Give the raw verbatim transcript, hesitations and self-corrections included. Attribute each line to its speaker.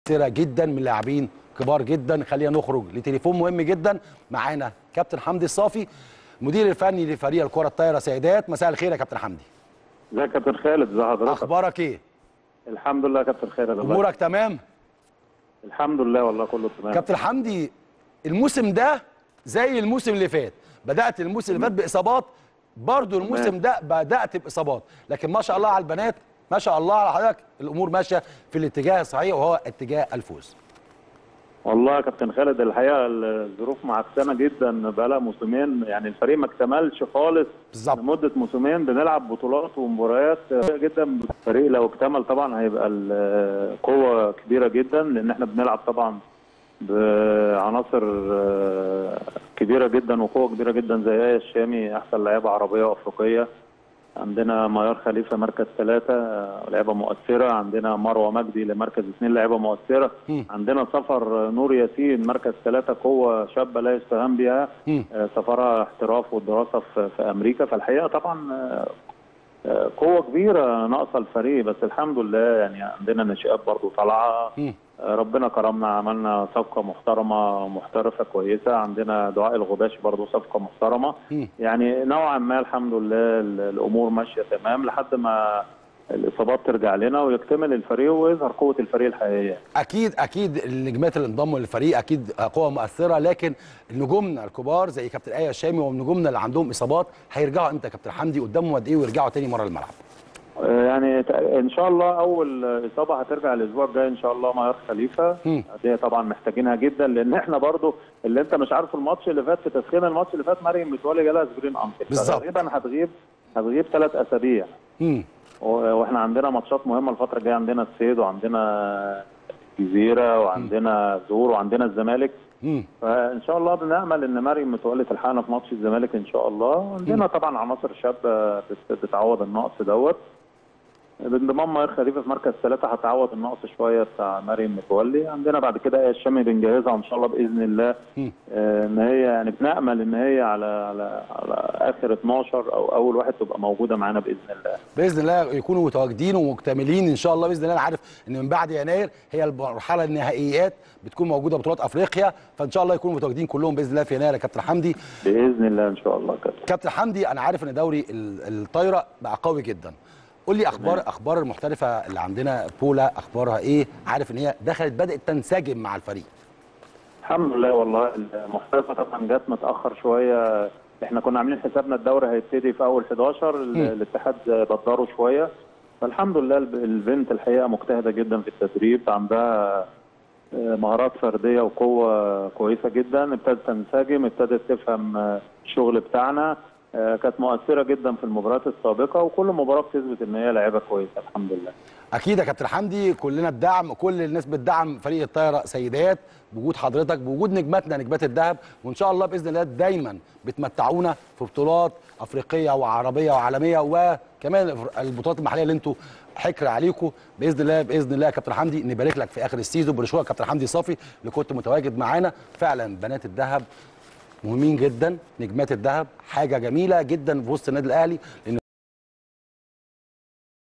Speaker 1: كتيرة جدا من لاعبين كبار جدا. خلينا نخرج لتليفون مهم جدا. معانا كابتن حمدي الصافي مدير الفني لفريق الكرة الطايرة سيدات. مساء الخير يا كابتن حمدي.
Speaker 2: ازيك يا كابتن خالد؟ ازي حضرتك؟
Speaker 1: اخبارك ايه؟
Speaker 2: الحمد لله يا كابتن خالد.
Speaker 1: امورك تمام؟
Speaker 2: الحمد لله والله كله تمام.
Speaker 1: كابتن حمدي، الموسم ده زي الموسم اللي فات، بدأت الموسم اللي فات بإصابات، برضو الموسم ده بدأت بإصابات، لكن ما شاء الله على البنات، ما شاء الله على حضرتك، الأمور ماشية في الاتجاه الصحيح وهو اتجاه الفوز.
Speaker 2: والله يا كابتن خالد الحقيقه الظروف معكسانه جدا، بقى لها موسمين، يعني الفريق ما اكتملش خالص
Speaker 1: بالظبط
Speaker 2: لمده موسمين، بنلعب بطولات ومباريات جدا. الفريق لو اكتمل طبعا هيبقى القوه كبيره جدا، لان احنا بنلعب طبعا بعناصر كبيره جدا وقوه كبيره جدا زي ايه الشامي، احسن لاعيبه عربيه وافريقيه. عندنا ميار خليفه مركز ثلاثه لاعيبه مؤثره، عندنا مروه مجدي لمركز اثنين لاعيبه مؤثره، م. عندنا سفر نور ياسين مركز ثلاثه قوه شابه لا يستهان بها، سفرها احتراف والدراسه في, في امريكا. فالحقيقه طبعا قوه كبيره ناقصه الفريق، بس الحمد لله يعني عندنا ناشئات برضو طالعه، ربنا كرمنا عملنا صفقه محترمه محترفه كويسه. عندنا دعاء الغباشي برضو صفقه محترمه، يعني نوعا ما الحمد لله الامور ماشيه تمام لحد ما الاصابات ترجع لنا ويكتمل الفريق ويظهر قوه الفريق الحقيقيه.
Speaker 1: اكيد اكيد النجمات اللي انضموا للفريق اكيد قوه مؤثره، لكن نجومنا الكبار زي كابتن ايه الشامي ونجومنا اللي عندهم اصابات هيرجعوا امتى يا كابتن حمدي؟ قدامهم قد ايه ويرجعوا تاني مره الملعب؟
Speaker 2: يعني ان شاء الله اول اصابه هترجع الاسبوع الجاي ان شاء الله ميار خليفه، دي طبعا محتاجينها جدا، لان احنا برضو اللي انت مش عارفه الماتش اللي فات في تسخين الماتش اللي فات مريم متولي جالها سبرين انكل، تقريبا هتغيب هتغيب ثلاث اسابيع. امم واحنا عندنا ماتشات مهمه الفتره الجايه، عندنا الصيد وعندنا الجزيره وعندنا زور وعندنا الزمالك. امم فان شاء الله بنامل ان مريم متولي تلحقنا في ماتش الزمالك ان شاء الله. عندنا طبعا عناصر شابه بتعوض النقص دوت، بانضمام ميار خليفه في مركز ثلاثه هتعوض النقص شويه بتاع مريم متولي. عندنا بعد كده ايه الشامي بنجهزها ان شاء الله باذن الله، آه ان هي يعني بنامل ان هي على على على اخر اتناشر او اول واحد تبقى موجوده معانا باذن الله.
Speaker 1: باذن الله يكونوا متواجدين ومكتملين ان شاء الله باذن الله. انا عارف ان من بعد يناير هي المرحله النهائيات بتكون موجوده بطولات افريقيا، فان شاء الله يكونوا متواجدين كلهم باذن الله في يناير يا كابتن حمدي.
Speaker 2: باذن الله ان شاء الله كابتن.
Speaker 1: كابتن حمدي، انا عارف ان دوري الطايره بقى قوي جدا. قول لي اخبار اخبار المحترفه اللي عندنا، بولا اخبارها ايه؟ عارف ان هي دخلت بدات تنسجم مع الفريق.
Speaker 2: الحمد لله والله. المحترفه طبعا جت متاخر شويه، احنا كنا عاملين حسابنا الدوري هيبتدي في اول حداشر، الاتحاد بدره شويه، فالحمد لله البنت الحقيقه مجتهده جدا في التدريب، عندها مهارات فرديه وقوه كويسه جدا، ابتدت تنسجم، ابتدت تفهم الشغل بتاعنا، كانت مؤثره جدا في المباريات السابقه، وكل مباراه بتثبت ان هي لاعيبه كويسه الحمد لله.
Speaker 1: اكيد يا كابتن حمدي، كلنا الدعم، كل الناس بتدعم فريق الطايره سيدات بوجود حضرتك، بوجود نجماتنا نجمات الذهب، وان شاء الله باذن الله دايما بتمتعونا في بطولات افريقيه وعربيه وعالميه، وكمان البطولات المحليه اللي انتوا حكر عليكم باذن الله. باذن الله يا كابتن حمدي نبارك لك في اخر السيزون. بنشكرك كابتن حمدي صافي اللي كنت متواجد معانا. فعلا بنات الذهب مهمين جدا، نجمات الذهب حاجه جميله جدا في وسط النادي الاهلي، لان